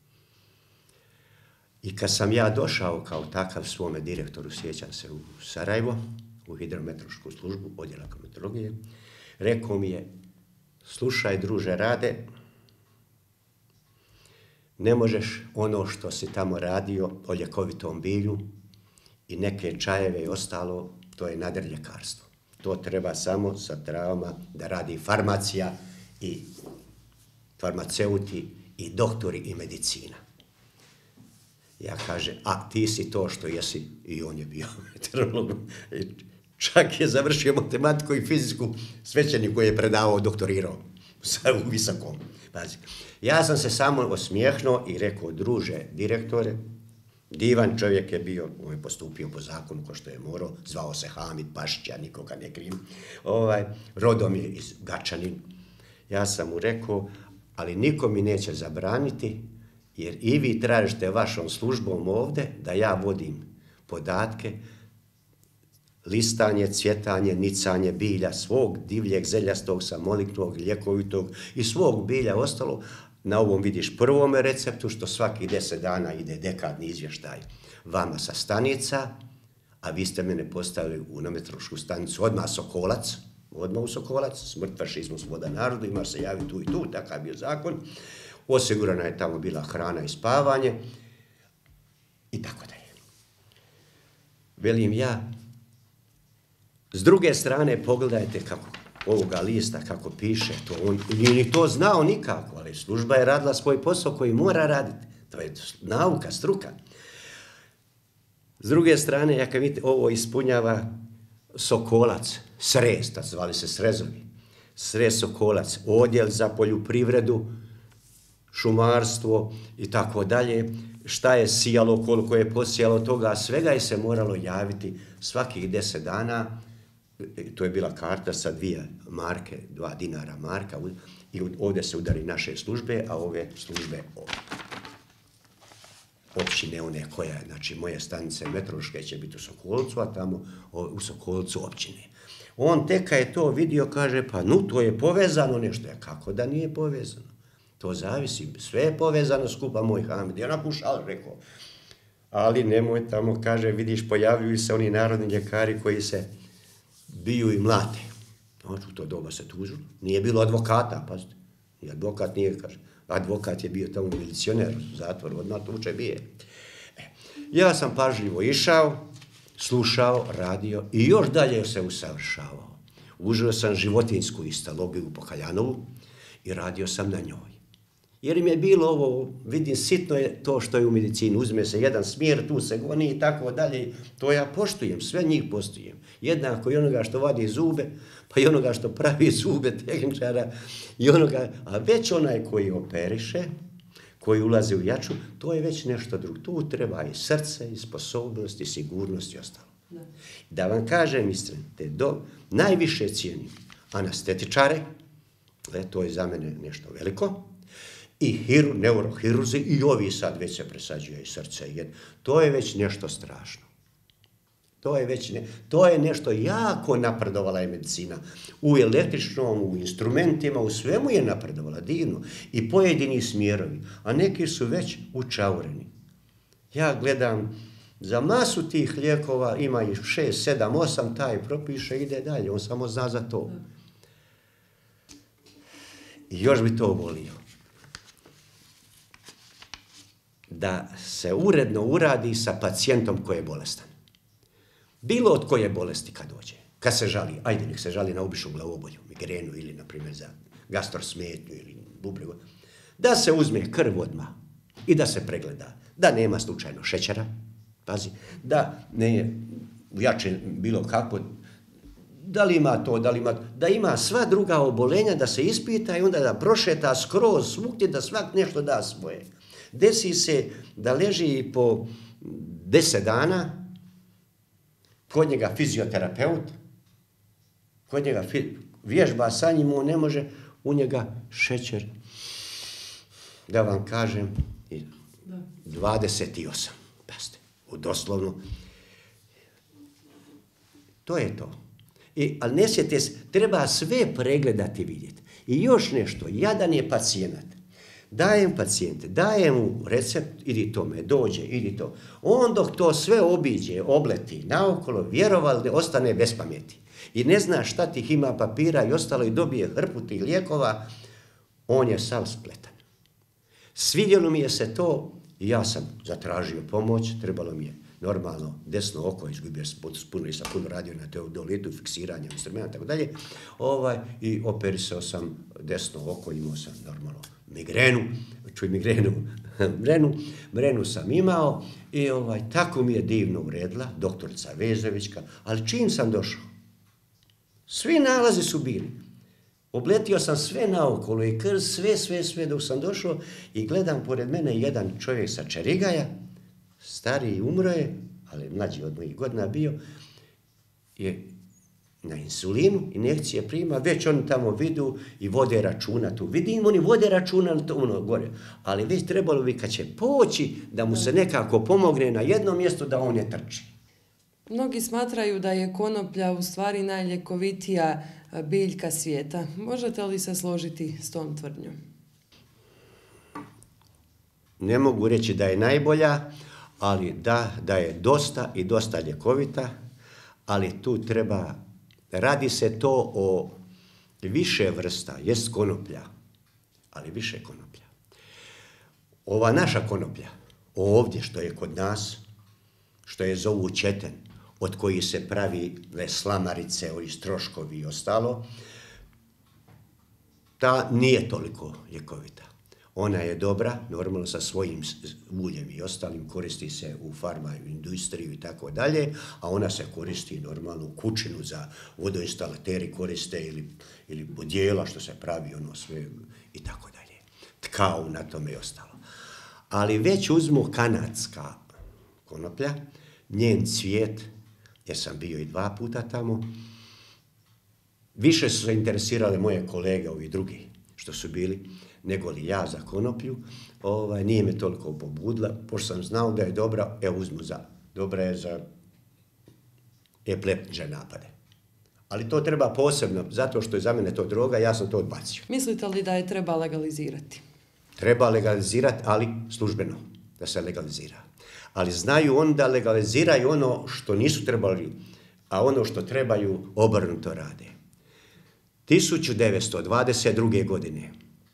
I kad sam ja došao kao takav svome direktoru, sjećam se, u Sarajevo, u hidrometeorološku službu, odjela meteorologije, rekao mi je, slušaj druže Rade, ne možeš ono što si tamo radio o ljekovitom bilju i neke čajeve i ostalo, to je nadrljekarstvo. To treba samo sa travama da radi farmacija i farmaceuti i doktori i medicina. Ja kaže, a ti si to što jesi, i on je bio meteorolog. Čak je završio matematiku i fiziku, svećenik koji je predavao, doktorirao u visokom. Pazi. Ja sam se samo osmijehnuo i rekao, druže, direktore, divan čovjek je bio, on je postupio po zakonu ko što je morao, zvao se Hamid Pašića, nikoga ne krivim, ovaj, rodom je iz Gačanin. Ja sam mu rekao, ali niko mi neće zabraniti, jer i vi tražite vašom službom ovdje da ja vodim podatke, listanje, cvjetanje, nicanje bilja, svog divljeg, zeljastog, samoliknog, ljekovitog i svog bilja ostalo. Na ovom vidiš prvome receptu što svaki deset dana ide dekadni izvještaj vama sa stanica, a vi ste mene postavili u meteorološku stanicu odmah Sokolac, odmah u Sokolac, smrt fašizmu, sloboda narodu, imaš se javiti tu i tu, takav bio zakon. Osigurana je tamo bila hrana i spavanje i tako dalje. Velim ja, s druge strane pogledajte kako ovoga lista, kako piše, to on nije ni to znao nikako, ali služba je radila svoj posao koji mora raditi. To je nauka, struka. S druge strane, ja kad vidite, ovo ispunjava Sokolac, Srez, tad zvali se Srezovi. Srez Sokolac, odjel za poljoprivredu, šumarstvo i tako dalje, šta je sijalo, koliko je posijalo toga, svega je se moralo javiti svakih deset dana, to je bila karta sa dvije marke, dva dinara marka, i ovdje se udari naše službe, a ove službe općine, one koja, znači moje stanice meteorološke će biti u Sokolcu, a tamo u Sokolcu općine. On tek kad je to vidio, kaže, pa nu, to je povezano nešto. Ja, kako da nije povezano? To zavisi, sve je povezano skupa, moj Hamid. I onako šal rekao, ali nemoj tamo, kaže, vidiš, pojavljuju se oni narodni ljekari koji se biju i mlate. Znači, u to doba se tužilo. Nije bilo advokata, pazite. I advokat nije, kaže, advokat je bio tamo milicioner u zatvoru, odmah tuče bije. E, ja sam pažljivo išao, slušao, radio i još dalje se usavršavao. Užio sam životinsku istalogiju po Kaljanovu i radio sam na njoj. Jer im je bilo ovo, vidim, sitno je to što je u medicini. Uzme se jedan smjer, tu se goni i tako dalje. To ja poštujem, sve njih poštujem. Jednako i onoga što vadi zube, pa i onoga što pravi zube tehničara, i onoga, a već onaj koji operiše, koji ulazi u jaču, to je već nešto drugo. Tu treba i srce, i sposobnost, i sigurnost i ostalo. Da, da vam kažem iskreno, te do, najviše cijenim anestetičare, to je za mene nešto veliko, i hiru, neurohirurzi, i ovi sad već se presađuje i srce. Jed. To je već nešto strašno. To je već ne, to je nešto jako napredovala je medicina. U električnom, u instrumentima, u svemu je napredovala, divno. I pojedini smjerovi, a neki su već učaureni. Ja gledam, za masu tih lijekova ima ih šest, sedam, osam, taj propiše, ide dalje, on samo zna za to. I još bi to volio. Da se uredno uradi sa pacijentom koji je bolestan. Bilo od koje bolesti kad dođe. Kad se žali, ajde nek se žali na običnu glavobolju, migrenu ili na primjer za gastrosmetnju ili bubregu. Da se uzme krv odmah i da se pregleda. Da nema slučajno šećera, pazi, da ne je jače bilo kako, da li ima to, da li ima, da ima sva druga obolenja, da se ispita i onda da prošeta skroz svugdje, da svak nešto da svoje. Desi se da leži po deset dana, kod njega fizioterapeut, kod njega vježba sa njim, on ne može, u njega šećer, da vam kažem, dvadeset osam. Pazite, doslovno. To je to. I, ali ne sjete se, treba sve pregledati i vidjeti. I još nešto, jadan je pacijenat. Dajem pacijente, dajem mu recept, idi tome, dođe, idi to. On dok to sve obiđe, obleti, naokolo, vjerovali, ostane bez pameti. I ne zna šta tih ima papira i ostalo i dobije hrpu tih lijekova, on je sav spletan. Svidjelo mi je se to i ja sam zatražio pomoć, trebalo mi je normalno desno oko, izgubio sam puno i sam puno radio na teodolitu, fiksiranje instrumenta, tako dalje, ovaj, i operisao sam desno oko, imao sam normalno migrenu, čuj migrenu, mrenu, mrenu sam imao i ovaj, tako mi je divno uredila, doktorica Vezovićka, ali čim sam došao, svi nalazi su bili. Obletio sam sve naokolo i krv, sve, sve, sve dok sam došao i gledam pored mene jedan čovjek sa Čerigaja, stariji umro je, ali mlađi od mojih godina bio, je na insulinu, injekcije prima, već oni tamo vidu i vode računa tu. Vidim, oni vode računa to ono gore, ali već trebalo bi kad će poći da mu se nekako pomogne na jednom mjestu da on ne trči. Mnogi smatraju da je konoplja u stvari najljekovitija biljka svijeta. Možete li se složiti s tom tvrdnjom? Ne mogu reći da je najbolja, ali da, da je dosta i dosta ljekovita, ali tu treba, radi se to o više vrsta, jest konoplja, ali više konoplja. Ova naša konoplja, ovdje što je kod nas, što je zovu četen, od kojih se pravi slamarice, ovi stroškovi i ostalo, ta nije toliko ljekovita. Ona je dobra, normalno sa svojim uljem i ostalim, koristi se u farma industriju i tako dalje, a ona se koristi normalno u kućinu za vodoinstalateri koriste ili, ili podjela što se pravi ono sve i tako dalje. Tkao na tome i ostalo. Ali već uzmu kanadska konoplja, njen cvijet, jer sam bio i dva puta tamo, više su se interesirale moje kolege, ovi drugi što su bili, nego li ja za konoplju, ovaj, nije me toliko pobudila, pošto sam znao da je dobra, evo uzmu za, dobra je za epileptične napade. Ali to treba posebno, zato što je za mene to droga, ja sam to odbacio. Mislite li da je treba legalizirati? Treba legalizirati, ali službeno, da se legalizira. Ali znaju oni da legaliziraju ono što nisu trebali, a ono što trebaju obrnuto rade. tisuću devetsto dvadeset druge. godine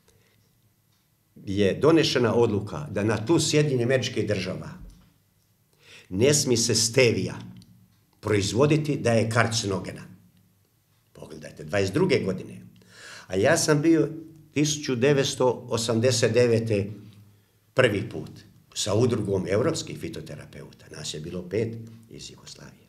je donešena odluka da na tlu Sjedinjenih Američkih Država ne smije se stevija proizvoditi da je karcinogena. Pogledajte, dvadeset druge. godine. A ja sam bio tisuću devetsto osamdeset devete. prvi put sa udrugom europskih fitoterapeuta. Nas je bilo pet iz Jugoslavije.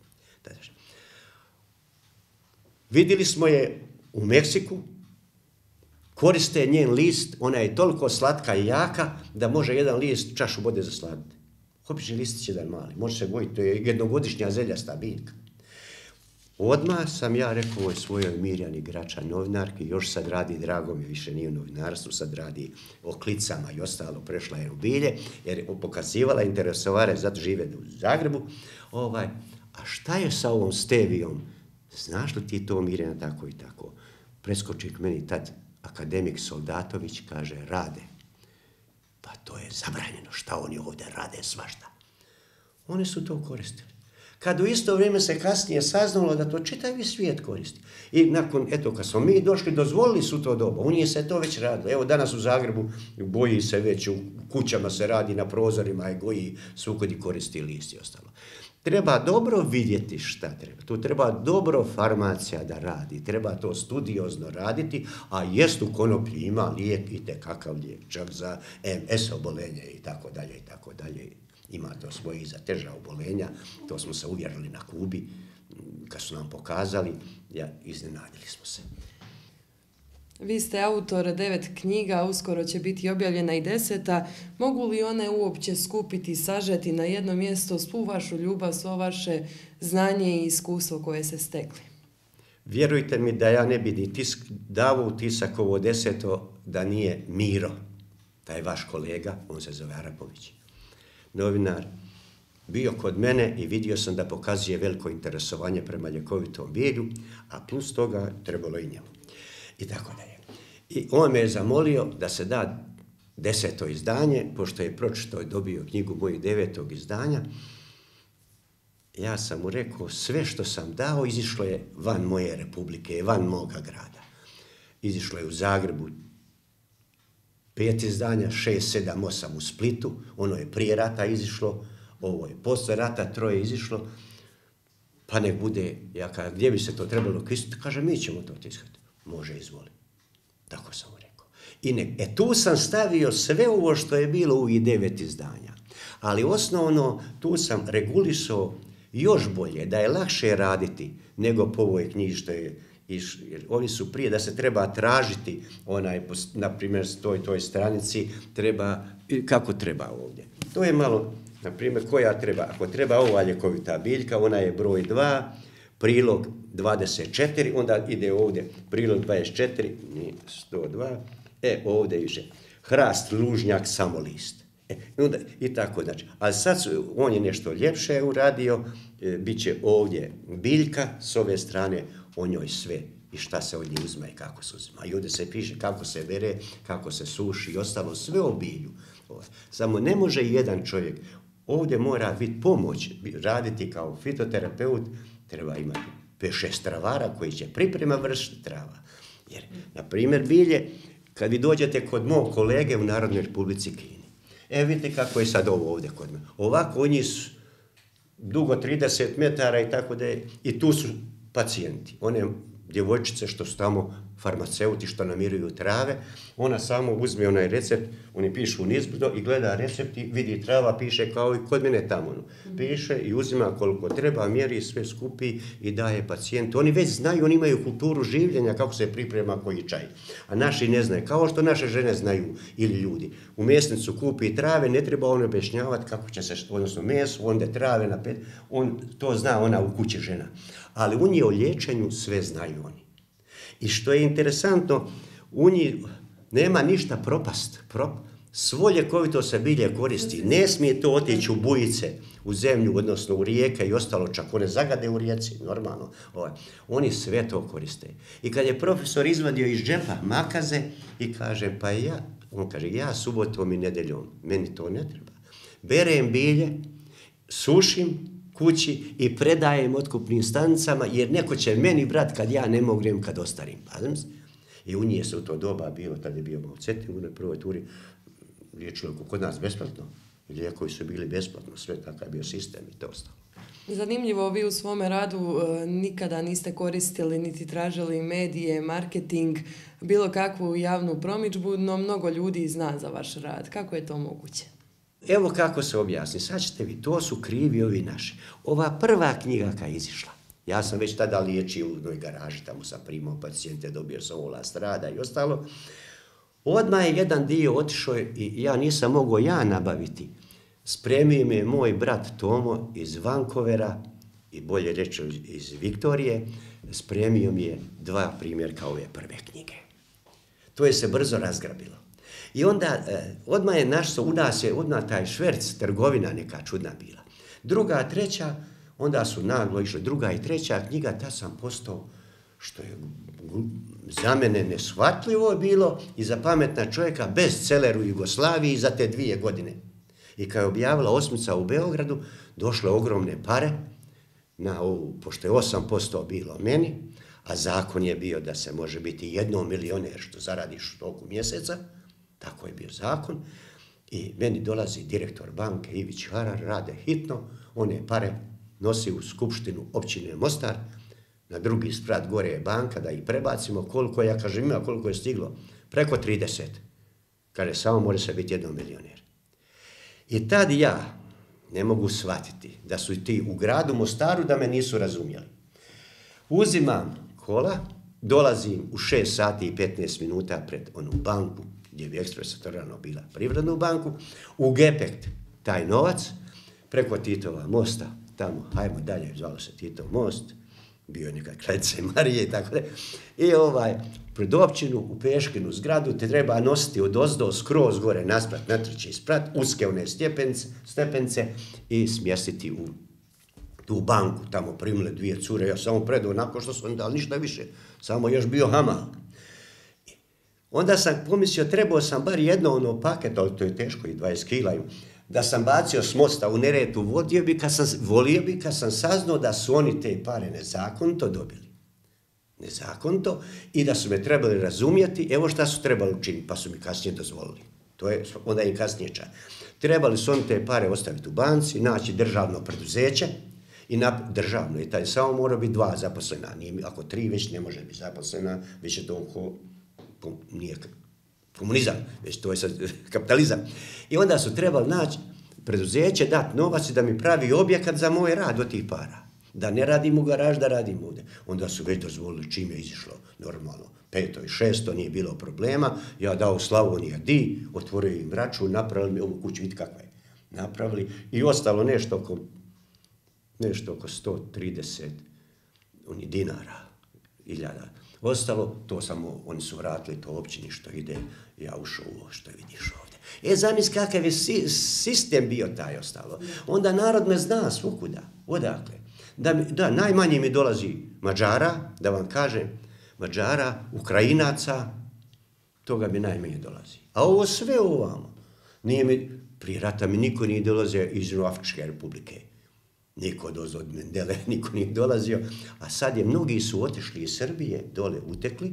Vidjeli smo je u Meksiku, koriste njen list, ona je toliko slatka i jaka da može jedan list čašu vode zasladiti. Obični listić jedan mali, može se gojiti, to je jednogodišnja zeljasta biljka. Odmah sam ja rekao ovoj svojoj Mirjani Gračan, novinarki, još sad radi, drago mi, više nije u novinarstvu, sad radi o klicama i ostalo, prešla je u bilje, jer je pokazivala interesovare, zato žive u Zagrebu. Ovaj, a šta je sa ovom stevijom? Znaš li ti to, Mirjana, tako i tako? Preskoči k meni tad akademik Soldatović, kaže, rade. Pa to je zabranjeno, šta oni ovdje rade, svašta. Oni su to koristili. Kad u isto vrijeme se kasnije saznalo da to čitavi svijet koristi. I nakon, eto, kad smo mi došli, dozvolili su to doba. U njih se to već radilo. Evo, danas u Zagrebu boji se već, u kućama se radi, na prozorima i goji svukodi koristi list i ostalo. Treba dobro vidjeti šta treba. Tu treba dobro farmacija da radi. Treba to studiozno raditi, a jest u konoplji ima lijek i tekakav lijek, čak za em es obolenje i tako dalje i tako dalje. Ima to svoje i za teža obolenja, to smo se uvjerili na Kubi, kad su nam pokazali, ja, iznenadili smo se. Vi ste autor devet knjiga, uskoro će biti objavljena i deseta. Mogu li one uopće skupiti i sažeti na jedno mjesto svu vašu ljubav, svo vaše znanje i iskustvo koje se stekli? Vjerujte mi da ja ne bi ni tisk, davo u tisak ovo deseto da nije Miro, taj vaš kolega, on se zove Arapović, novinar, bio kod mene i vidio sam da pokazuje veliko interesovanje prema ljekovitom bilju, a plus toga trebalo i njemu. I tako dalje. I on me je zamolio da se da deseto izdanje, pošto je pročitao i dobio knjigu mojih devetog izdanja. Ja sam mu rekao, sve što sam dao izišlo je van moje republike, van moga grada. Izišlo je u Zagrebu pet izdanja, šest, sedam, osam u Splitu, ono je prije rata izišlo, ovo je posle rata, troje izišlo, pa nek bude, ja kažem, gdje bi se to trebalo tiskati, kaže, mi ćemo to tiskati. Može, izvoli. Tako sam mu rekao. I ne, e tu sam stavio sve ovo što je bilo u ovih devet izdanja. Ali osnovno, tu sam regulisao još bolje, da je lakše raditi nego po ovoj knjiži što je, jer ovi su prije da se treba tražiti, onaj, na primjer, toj, toj stranici, treba, kako treba ovdje. To je malo, na primjer, koja treba, ako treba ova ljekovita biljka, ona je broj dva, prilog dvadeset četiri, onda ide ovdje prilog dvadeset četiri, sto dva, e, ovdje više, hrast, lužnjak, samolist. E, onda, i tako, znači, ali sad su, on je nešto ljepše uradio, e, bit će ovdje biljka, s ove strane o njoj sve i šta se od nje uzma i kako se uzma. I ovdje se piše kako se bere, kako se suši i ostalo, sve o bilju. Samo ne može jedan čovjek, ovdje mora biti pomoć, raditi kao fitoterapeut, treba imati pet šest travara koji će priprema vršiti trava. Jer, na primjer, bilje, kad vi dođete kod mog kolege u Narodnoj Republici Kini, evo vidite kako je sad ovo ovdje kod mene. Ovako oni su dugo trideset metara i tako da je, i tu su pacijenti, one djevojčice što su tamo farmaceuti što namiruju trave, ona samo uzme onaj recept, oni pišu nizbrdo i gleda recept i vidi trava, piše kao i kod mene tamo. Piše i uzima koliko treba, mjeri, sve skupi i daje pacijentu. Oni već znaju, oni imaju kulturu življenja kako se priprema koji čaj. A naši ne znaju, kao što naše žene znaju ili ljudi. U mesnicu kupi trave, ne treba on objašnjavati kako će se, odnosno meso, onda trave na pet, on, to zna ona u kući žena. Ali u njih o liječenju sve znaju oni. I što je interesantno, u njih nema ništa propast. Prop, svo ljekovito se bilje koristi. Ne smije to otići u bujice, u zemlju, odnosno u rijeke i ostalo, čak one zagade u rijeci, normalno. Ovaj. Oni sve to koriste. I kad je profesor izvadio iz džepa makaze i kaže, pa ja, on kaže, ja subotom i nedeljom, meni to ne treba. Berem bilje, sušim kući i predajem otkupnim stanicama, jer neko će meni brat kad ja ne mognem kad ostarim. I u nije se u to doba bilo, tada je bio malo Cetin, u onoj prvoj turi, liječilo kod nas besplatno, lijekovi su bili besplatno, sve takav je bio sistem i to ostalo. Zanimljivo, vi u svome radu e, nikada niste koristili niti tražili medije, marketing, bilo kakvu javnu promidžbu, no mnogo ljudi zna za vaš rad. Kako je to moguće? Evo kako se objasni, sad ćete vi, to su krivi ovi naši. Ova prva knjiga kad je izišla, ja sam već tada liječio u jednoj garaži, tamo sam primao pacijente, dobio sam ovlast rada i ostalo. Odmah je jedan dio otišao i ja nisam mogao ja nabaviti. Spremio mi je moj brat Tomo iz Vancouvera, i bolje reći iz Viktorije, spremio mi je dva primjerka ove prve knjige. To je se brzo razgrabilo. I onda, eh, odmah je naš, u nas je odmah taj šverc, trgovina neka čudna bila. Druga, treća, onda su naglo išle druga i treća knjiga, ta sam postao, što je za mene neshvatljivo bilo i za pametna čovjeka, bestseller u Jugoslaviji za te dvije godine. I kad je objavila Osmica u Beogradu, došle ogromne pare, na ovu, pošto je osam posto bilo meni, a zakon je bio da se može biti jednom milioner što zaradiš u toku mjeseca, tako je bio zakon, i meni dolazi direktor banke Ivić Harar, rade hitno, one pare nosi u skupštinu općine Mostar, na drugi sprat gore je banka, da ih prebacimo, koliko, ja kažem ima koliko je stiglo, preko trideset, kaže samo može se biti jednom milioner. I tad ja ne mogu shvatiti da su ti u gradu Mostaru da me nisu razumjeli. Uzimam kola, dolazim u šest sati i petnaest minuta pred onu banku, gdje bi ekspresatorano bila Privrednu banku, u gepekt taj novac, preko Titova mosta, tamo, hajmo dalje, zvalo se Titov most, bio je neka kraljica Marije i tako da. I ovaj, pred općinu, u Peškinu zgradu, te treba nositi od ozdo skroz gore, nasprat, na treći sprat, uske one stepence, stepence i smjestiti u tu banku, tamo primile dvije cure, ja samo predao nakon što sam dal ništa više, samo još bio hamal. Onda sam pomislio, trebao sam bar jedno ono paket, ali to je teško i dvadeset kila, da sam bacio s mosta u Neretvu, volio bi kad sam, volio bi kad sam saznao da su oni te pare nezakonito dobili. Nezakonito i da su me trebali razumjeti, evo šta su trebali učiniti, pa su mi kasnije dozvolili. To je onda im kasnije čak. Trebali su oni te pare ostaviti u banci, naći državno preduzeće, i na državno, i taj samo mora biti dva zaposlena, nije, ako tri već ne može biti zaposlena, već je to ko, ko, nije komunizam, već to je sad kapitalizam. I onda su trebali naći preduzeće, dati novac i da mi pravi objekat za moj rad od tih para. Da ne radim u garaž, da radim ovdje. Onda su već dozvolili čim je izišlo normalno. Peto i šesto, nije bilo problema. Ja dao Slavonija di, otvorio im račun, napravili mi ovu kuću, vidite kakva je. Napravili i ostalo nešto oko, nešto oko sto trideset oni dinara, iljada. Ostalo, to samo, oni su vratili to općini što ide, ja ušao u ovo što vidiš ovdje. E, zamisli kakav je si, sistem bio taj ostalo. Onda narod me zna svukuda, odakle. Da, mi, da, najmanje mi dolazi Mađara, da vam kažem, Mađara, Ukrajinaca, toga mi najmanje dolazi. A ovo sve ovamo, nije mi, prije rata mi niko nije dolazio iz Afričke republike. Niko dozo od Mendele, niko nije dolazio, a sad je, mnogi su otišli iz Srbije, dole utekli,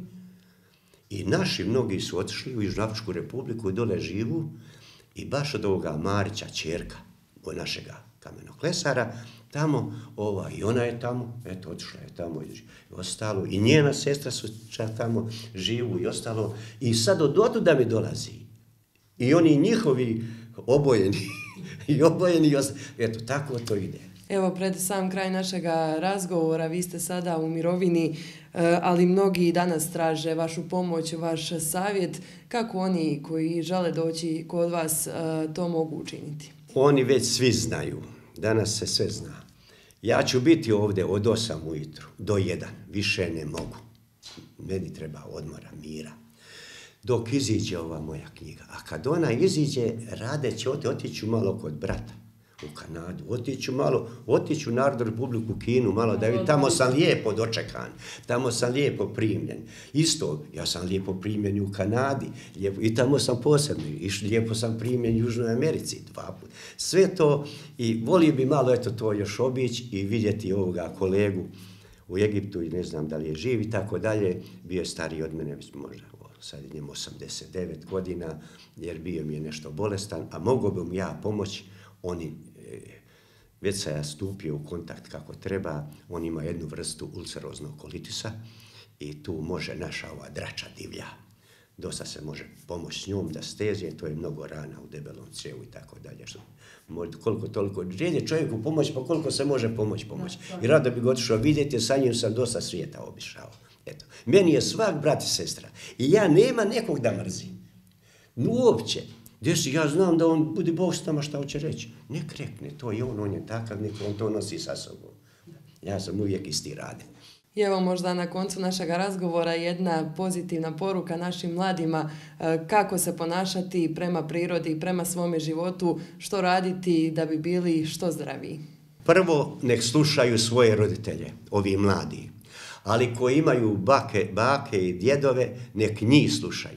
i naši mnogi su otišli u Južnoafričku republiku i dole živu, i baš od ovoga Marića, ćerka, od našega kamenoklesara, tamo, ova, i ona je tamo, eto, otišla je tamo i ostalo, i njena sestra su čak tamo živu i ostalo, i sad od otuda mi dolazi, i oni njihovi obojeni, i obojeni, i ostalo, eto, tako to ide. Evo, pred sam kraj našega razgovora, vi ste sada u mirovini, ali mnogi danas traže vašu pomoć, vaš savjet. Kako oni koji žele doći kod vas to mogu učiniti? Oni već svi znaju. Danas se sve zna. Ja ću biti ovdje od osam ujutru do jedan. Više ne mogu. Meni treba odmora, mira. Dok iziđe ova moja knjiga. A kad ona iziđe, Rade će otići malo kod brata u Kanadu, otiću malo, otiću u Narodnu Republiku Kinu, malo da vidim, tamo sam lijepo dočekan, tamo sam lijepo primljen. Isto, ja sam lijepo primljen u Kanadi, lijepo, i tamo sam posebno, i lijepo sam primljen u Južnoj Americi, dva puta. Sve to, i volio bi malo, eto, to još obići i vidjeti ovoga kolegu u Egiptu, i ne znam da li je živ i tako dalje, bio je stariji od mene, možda, sad je njemu osamdeset devet godina, jer bio mi je nešto bolestan, a mogao bi mu ja pomoći. Oni već sam ja stupio u kontakt kako treba, on ima jednu vrstu ulceroznog kolitisa i tu može naša ova drača divlja. Dosta se može pomoći s njom da stezije, to je mnogo rana u debelom crijevu i tako dalje. Koliko toliko, želje čovjeku pomoći, pa koliko se može pomoći, pomoći. I rado bi ga otišao vidjeti, sa njim sam dosta svijeta obišao. Eto. Meni je svak brat i sestra i ja nema nekog da mrzim. Uopće. Desi, ja znam da on budi Bog s nama šta hoće reći. Nek rekne, to je on, on je takav, nek on to nosi sa sobom. Ja sam uvijek isti radim. I evo možda na koncu našeg razgovora jedna pozitivna poruka našim mladima kako se ponašati prema prirodi, prema svome životu, što raditi da bi bili što zdraviji. Prvo, nek slušaju svoje roditelje, ovi mladi, ali koji imaju bake, bake i djedove, nek njih slušaju.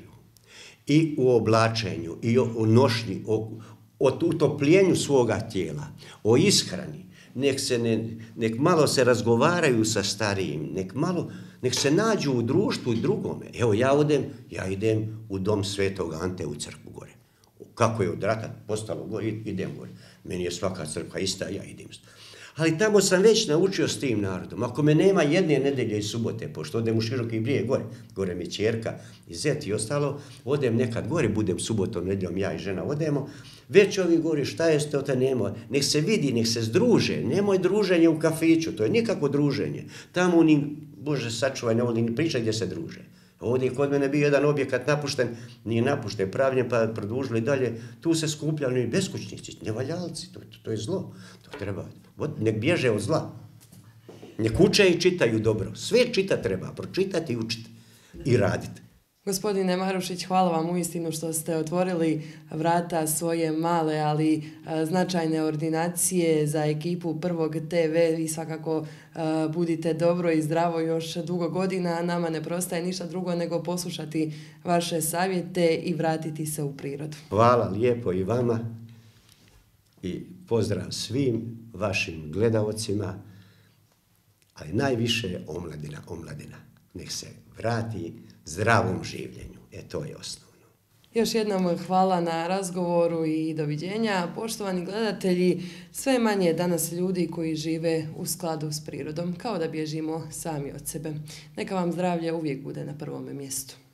I u oblačenju, i o nošnji, o, o utopljenju svoga tijela, o ishrani. Nek, se ne, nek malo se razgovaraju sa starijim, nek, malo, nek se nađu u društvu i drugome. Evo ja odem, ja idem u dom Svetog Ante u crkvu gore. Kako je od rata postalo gore, idem gore. Meni je svaka crkva ista, ja idem. Ali tamo sam već naučio s tim narodom. Ako me nema jedne nedelje i subote, pošto odem u Široki Brijeg gore, gore mi ćerka i zet i ostalo, odem nekad gore, budem subotom, nedeljom, ja i žena odemo, već ovi govori šta je to te nema, nek se vidi, nek se združe, nemoj druženje u kafiću, to je nikako druženje. Tamo oni, Bože sačuvaj, ne volim ni pričati gdje se druže. Ovdje je kod mene bio jedan objekat napušten, nije napušten, pravljen, pa produžili dalje, tu se skupljali i beskućnici, nevaljalci, to, to, to je zlo, to treba, nek bježe od zla. Nek uče i čitaju dobro, sve čita treba, pročitati i učiti i raditi. Gospodine Marušić, hvala vam uistinu što ste otvorili vrata svoje male, ali značajne ordinacije za ekipu Prvog te ve i svakako budite dobro i zdravo još dugo godina, a nama ne prostaje ništa drugo nego poslušati vaše savjete i vratiti se u prirodu. Hvala lijepo i vama i pozdrav svim vašim gledaocima, ali najviše omladina, omladina. Nek se vrati zdravom življenju. E, to je osnovno. Još jednom hvala na razgovoru i doviđenja. Poštovani gledatelji, sve manje je danas ljudi koji žive u skladu s prirodom, kao da bježimo sami od sebe. Neka vam zdravlje uvijek bude na prvome mjestu.